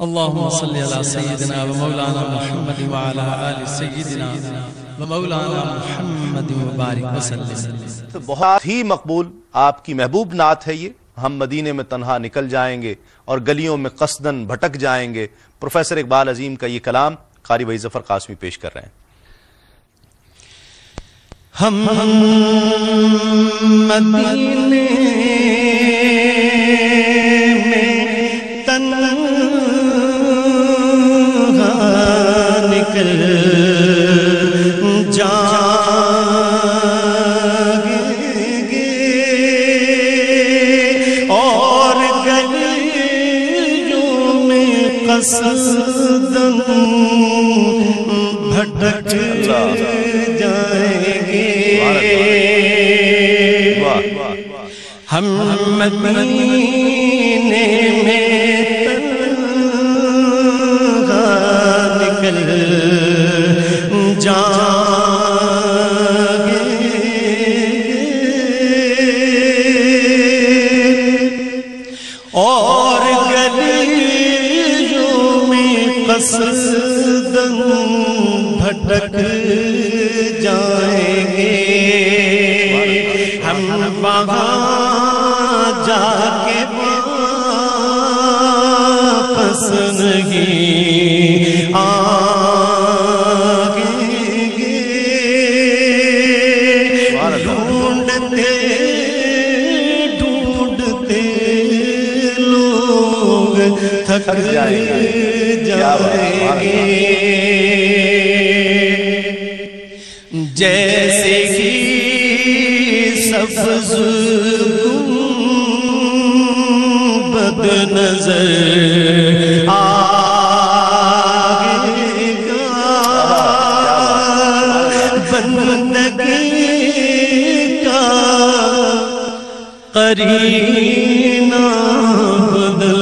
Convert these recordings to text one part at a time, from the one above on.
اللهم صل على سيدنا ومولانا محمد وعلى آل سيدنا ومولانا محمد وبارک وسلم۔ بہت ہی مقبول آپ کی محبوب نعت ہے یہ، ہم مدینے میں تنہا نکل جائیں گے اور گلیوں میں قصدن بھٹک جائیں گے۔ پروفیسر اقبال عظیم کا یہ کلام قاری وحید ظفر قاسمی پیش کر رہے ہیں۔ ہم مدینے میں تنہا نکل جائیں گے اور گلیوں میں قصدن بھٹک جائیں گے۔ ہم مدینے میں تنہا نکل جائیں گے اور گلیوں میں قصدن بھٹک جائیں گے۔ ہم وہاں جا کے واپس نہیں آئیں گے۔ ڈھونڈتے ڈھونڈتے لوگ تھک جائیں گے۔ جیسے ہی سبز گنبد نظر آئے گا، بندگی کا قرینہ بدل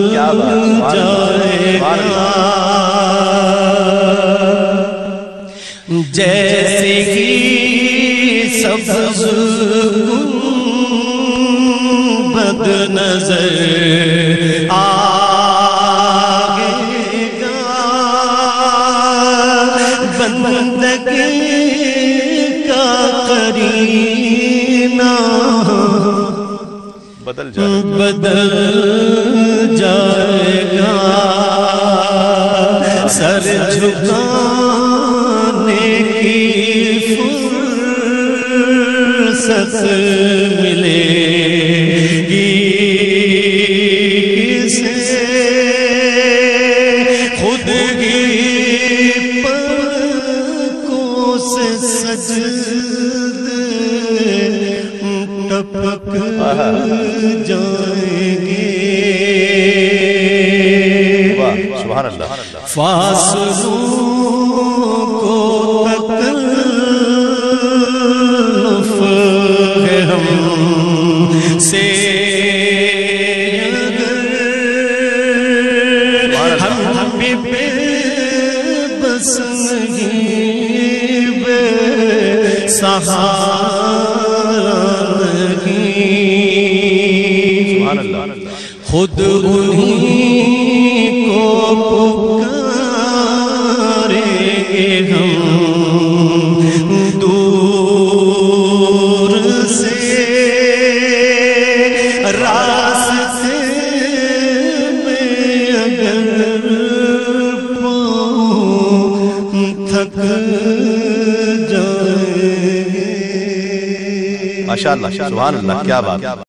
جائے گا۔ جیسے ہی سبز گنبد نظر آئے گا، بندگی کا قرینہ بدل جائے گا۔ سر جھکانے کی فرصت ملے گی کسے، خود ہی پلکوں سے سجدے ٹپک جائیں گے۔ سبحان اللہ۔ فاصلوں کو تکلف ہے ہم سے، ہم بے بس نہیں، بے سہارا نہیں، خود انہیں کو پکاریں گے ہم دور سے، راستے میں اگر پاؤں تھک جائیں گے۔ ماشاءاللہ، سبحان اللہ، کیا بات۔